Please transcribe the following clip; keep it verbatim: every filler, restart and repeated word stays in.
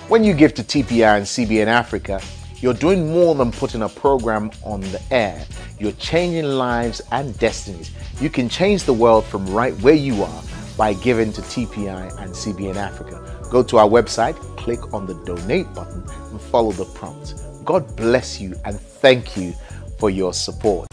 When you give to T P I and C B N Africa, you're doing more than putting a program on the air. You're changing lives and destinies. You can change the world from right where you are by giving to T P I and C B N Africa. Go to our website, click on the donate button and follow the prompts. God bless you and thank you for your support.